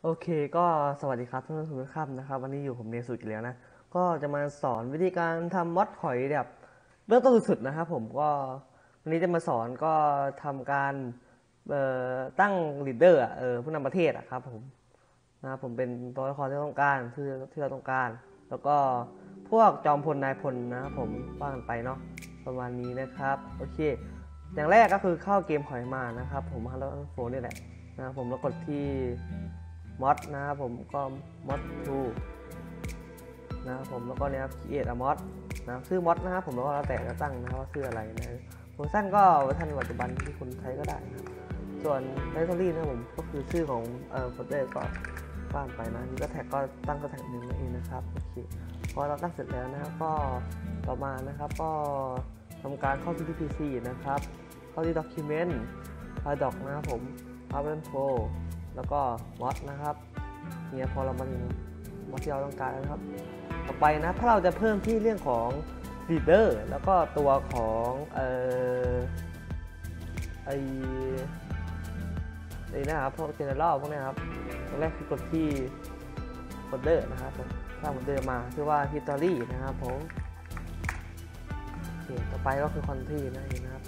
โอเคก็สวัสดีครับท่านผู้ชมทุกท่านนะครับวันนี้อยู่ผมเนสุดอีกแล้วนะก็จะมาสอนวิธีการทำมอดหอยแบบเริ่มต้นสุดๆนะครับผมก็วันนี้จะมาสอนก็ทำการตั้งลีดเดอร์ผู้นำประเทศอะครับผมนะครับผมเป็นตัวละครที่ต้องการที่เราต้องการแล้วก็พวกจอมพลนายพลนะครับผมว่ากันไปเนาะประมาณนี้นะครับโอเคอย่างแรกก็คือเข้าเกมหอยมานะครับผมฮัลโหลโฟนนี่แหละนะครับผมแล้วกดที่มอดนะครับผมก็มอด2นะครับผมแล้วก็เนี่ยครับ create a mod นะชื่อมอดนะครับผมแล้วก็แล้วแต่จะตั้งนะครับว่าชื่ออะไรนะเวอร์ชันก็เวอร์ชันปัจจุบันที่คุณใช้ก็ได้นะส่วนไลบรารีนะครับผมก็คือชื่อของโฟลเดอร์ก็ว่างไปนะนี่ก็แท็กก็ตั้งก็แท็กหนึ่งนั่นเองนะครับโอเคพอเราตั้งเสร็จแล้วนะครับก็ต่อมานะครับก็ทำการเข้าที่ PC นะครับเข้าที่ Document ไฟล์ doc นะครับผม Open Pro แล้วก็มอดนะครับเนี่ยพอเรามันมอดที่เราต้องการแล้วนะครับต่อไปนะถ้าเราจะเพิ่มที่เรื่องของ leader แล้วก็ตัวของนะครับพวก general พวกนี้ครับตรงแรกคือกดที่ folder นะครับสร้าง folder มาชื่อว่า history นะครับผมโอเคต่อไปก็คือ country นั่นเองนะครับ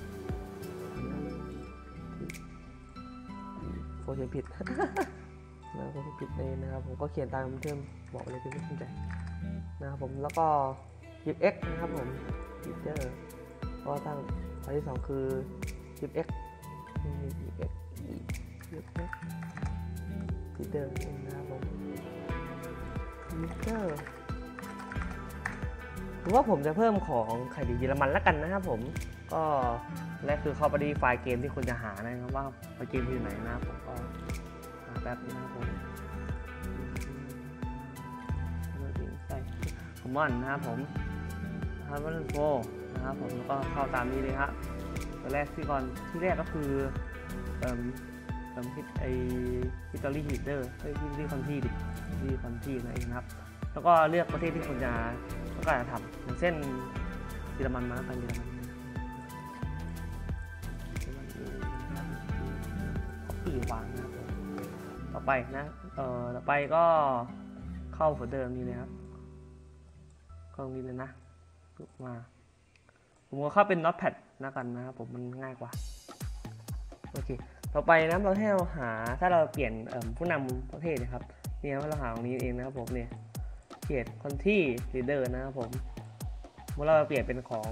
โฟล์ผิด นะผมผิดเองนะครับผมก็เขียนตามเพิ่มบอกเลยที่ไม่สนใจนะครับผมแล้วก็ x นะครับผม feature ก็ตั้งอันที่2คือ x x feature นะครับผม feature หรือว่าผมจะเพิ่มของไข่ดิบเยอรมันแล้วกันนะครับผมก็แรกคือเข้าไปที่ไฟล์เกมที่คุณจะหานะครับว่าไฟล์เกมที่ไหนนะครับผมก็หาแป๊บนะครับผมใส่คอมมอนนะครับผมฮาร์ดโฟนะครับผมแล้วก็เข้าตามนี้เลยครับตัวแรกที่แรกก็คือฮิตตอรี่ฮีเตอร์ที่คอนที่นั่นเองครับแล้วก็เลือกประเทศที่คุณจะต้องการจะทำอย่างเช่นเยอรมันมาเป็นเยอรมันที่วางนะครับต่อไปนะต่อไปก็เข้าโฟลเดอร์นี้เลยครับก็ตรงนี้เลยนะมาผมก็เข้าเป็น Notepad นะกันนะครับผมมันง่ายกว่าโอเคต่อไปนะเราให้เราหาถ้าเราเปลี่ยนผู้นำประเทศนะครับนี่ครับเราหาตรงนี้เองนะครับผมเนี่ยเปลี่ยนคนที่ leader นะครับผมเมื่อเราเปลี่ยนเป็นของ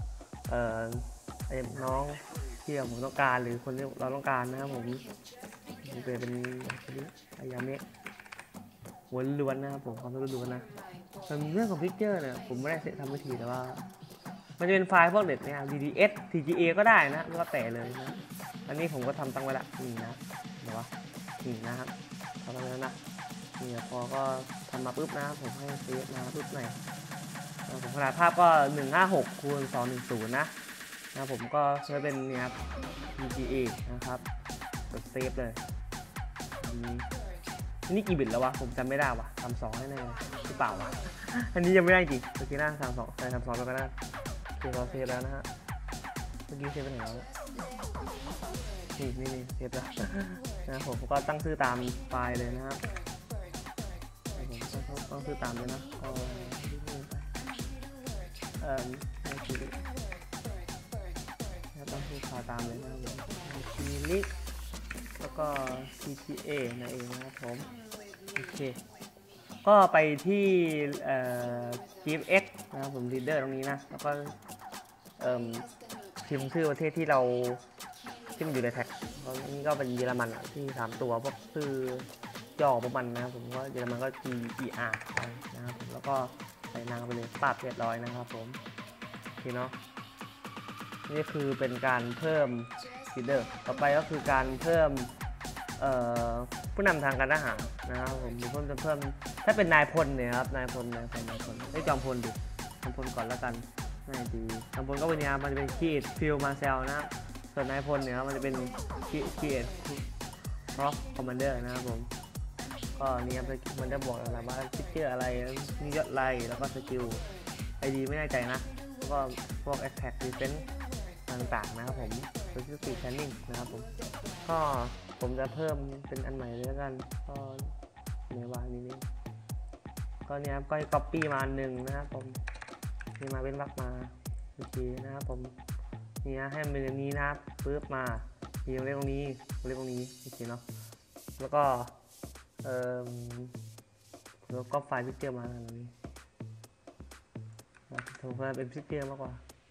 น้องที่ผมต้องการหรือคนที่เราต้องการนะครับผมเปลี่ยนเป็นอายาเมะหัวล้วนนะครับผมความล้วนนะเรื่องของพิกเจอร์เนี่ยผมไม่ได้ทำวิธีแต่ว่ามันจะเป็นไฟล์พวกเด็ดเนี่ย DDS TGA ก็ได้นะก็แต่เลยนะอันนี้ผมก็ทำตั้งไว้ละนี่นะเดี๋ยวว่านี่นะครับทำแล้วนะนี่พอก็ทำมาปุ๊บนะผมให้เซฟมาปุ๊บหน่อยผมขนาดภาพก็156x210นะผมก็ใช้เป็นเนี่ยครับ TGA นะครับกดเซฟเลยนี่กี่บิตแล้ววะผมจำไม่ได้วะ32แน่ๆหรือเปล่าวะอันนี้ยังไม่ได้จริงเมื่อกี้หน้า32ใส่32แล้วก็ได้โอเคเราเซฟแล้วนะฮะเมื่อกี้เซฟไปไหนแล้วนี่เซฟแล้วนะผมก็ตั้งชื่อตามไฟล์เลยนะครับผมต้องชื่อตามเลยนะก็ตั้งชื่อไฟล์ตามเลยนะทีลิกแล้วก็ CTA นั่นเองนะครับผมโอเคก็ไปที่GFX นะครับผม leader ตรงนี้นะแล้วก็พิมพ์ชื่อประเทศที่มันอยู่ในแท็กนี่ก็เป็นเยอรมันที่3ตัวพวกชื่อย่อพวกมันนะครับผมว่าเยอรมันก็ GER นะครับผมแล้วก็ใส่นางไปเลยปาดเรียบร้อยนะครับผมโอเคเนาะนี่คือเป็นการเพิ่มleader ต่อไปก็คือการเพิ่มผู้นำทางการทหารนะครับผมจะเพิ่มถ้าเป็นนายพลเนี่ยครับนายพลได้จอมพลดิจอมพลก่อนแล้วกันง่ายดีจอมพลก็เป็นเนี่ยมันจะเป็นคีดฟิลมาเซลนะส่วนนายพลเนี่ยมันจะเป็นคีดคอมมานเดอร์นะครับผมก็เนี่ยมันจะบอกอะไรว่าฟิกเกอร์อะไรมียศอะไรแล้วก็สกิลไอดีไม่แน่ใจนะแล้วก็พวก attack defense ต่างๆนะครับผม specific training นะครับผมก็ผมจะเพิ่มเป็นอันใหม่เลยแล้วกันก็เนื้อวางนี่ก็เนี่ยก็ก๊อปปี้มา1นะครับผมนี่มาเป็นวรรคมาโอเคนะครับผมนี่ให้มันเป็นนี้นะครับปึ๊บมาเรียงตรงนี้โอเคเนาะแล้วก็แล้วก็ไฟล์พิกเจอร์มาตรงนี้ผมว่าเป็นพิกเจอร์มากกว่า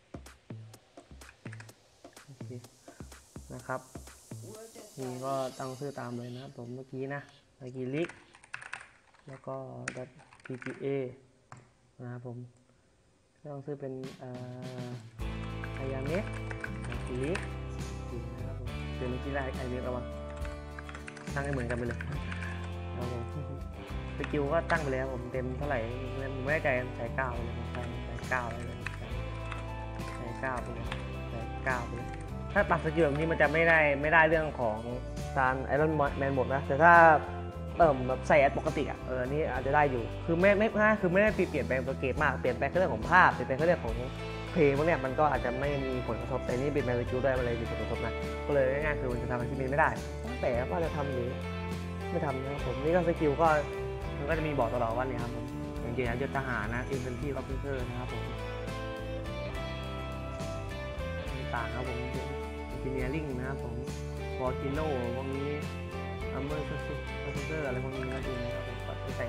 โอเคนะครับนี่ก็ตั้งชื่อตามเลยนะผมเมื่อกี้ลิกแล้วก็ .pga นะครับผมตั้งชื่อเป็นayameลิกนะครับผมเดี๋ยวเมื่อกี้ไอเรียกเอามาตั้งให้เหมือนกันไปเลยครับผมสกิลก็ตั้งไปแล้วผมเต็มเท่าไหร่ไม่ได้ใจใส่9เลยใส่9เลยใส่9ไปเลยใส่9ไปเลยถ้าตัดสกิลแบบนี้มันจะไม่ได้เรื่องของการไอรอนแมนหมดนะแต่ถ้าแบบใส่แอดปกตินี่อาจจะได้อยู่คือไม่ได้เปลี่ยนแปลงตัวเกมมากเปลี่ยนแปลงเรื่องของภาพเปลี่ยนแปลงเรื่องของเพลงพวกเนี้ยมันก็อาจจะไม่มีผลกระทบแต่นี่เป็นแมนสกิลด้วยมันเลยมีผลกระทบนะก็เลยง่ายๆคือมันจะทำอะไรที่ไม่ได้แต่ว่าจะทำหรือไม่ทำนะครับผมนี่ก็สกิลก็มันก็จะมีบอกตลอดว่าเนี่ยครับผมอย่างเช่นยศทหารนะอินเฟนทรีออฟฟิเซอร์นะครับผมต่างครับผมอินจิเนียริ่งนะครับผมฟอร์ติโน่พวกนี้อัมเบอร์ซัสเซอร์อะไรพวกนี้ก็ดีนะครับผมก็ใส่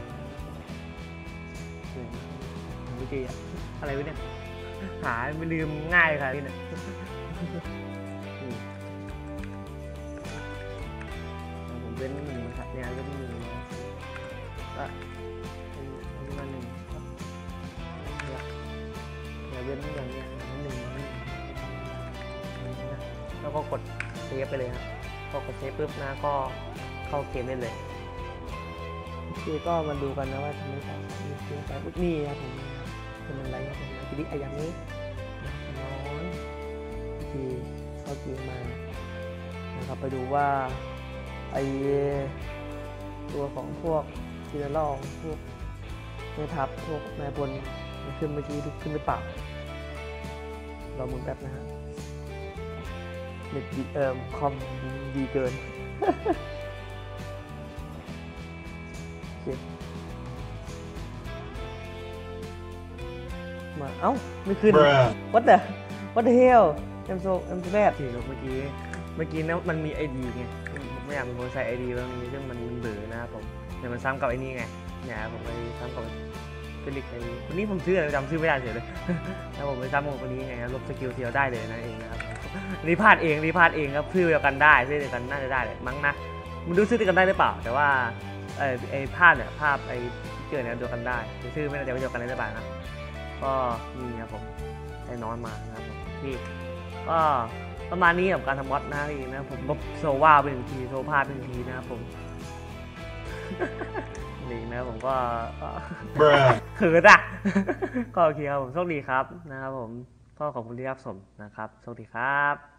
วิธีอะไรวะเนี่ยหาไม่ลืมง่ายค่ะนี่เนี่ยผมเป็น1นะครับเนี่ยเป็น1ก็เป็นมา1เนี่ยเป็นอย่างเงี้ย1แล้วก็กดเซฟไปเลยครับพอกดเซฟปุ๊บนะก็เข้าเกมได้เลยโอเคก็มาดูกันนะว่าทำไมต่อไปปุ๊บนี่ครับผมเป็นอะไรครับผมทีนี้อย่างนี้น้อยที่เข้าเกมมานะครับไปดูว่าไอตัวของพวกทีละล่องพวกแม่ทัพพวกนายพลขึ้นเมื่อกี้ขึ้นหรือเปล่าเราหมุนแบบนะฮะเน็ตดีคอมดีเกินโอเคมาเอ้าไม่ขึ้น what the hell เอ็มแบดถึงเมื่อกี้นะมันมี ID ไงไม่อยากเป็นคนใส่ ID แล้วนี้ซึ่งมันเบื่อนะครับผมแต่มันซ้ำกับไอ้นี่ไงเนี่ยผมไปซ้ำกับเป็นลิกไอ้คนนี้ผมชื่ออะไรจำชื่อไม่ได้เฉยเลยแล้วผมไปซ้ำกับคนนี้ไงลบสกิลเทียวได้เลยนะเองนะครับรีพาดเองครับชื่อเดียวกันได้ชื่อเดียวกันน่าจะได้เลยมั้งนะมันดูชื่อเดียวกันได้หรือเปล่าแต่ว่าไอ้ภาพเนี่ยภาพไอ้เกิดเนี่ยเดียวกันได้แต่ชื่อไม่ได้เดียวกันได้หรือเปล่านะก็มีครับผมได้น้อยมานะครับผมที่ก็ประมาณนี้กับการทำมอดนะเองนะผมลบโซว่าเป็นทีโซพาเป็นทีนะครับผมนี่นะผมก็เขินอ่ะก็โอเคครับผมโชคดีครับนะครับผมก็ขอบคุณที่รับชมนะครับโชคดีครับ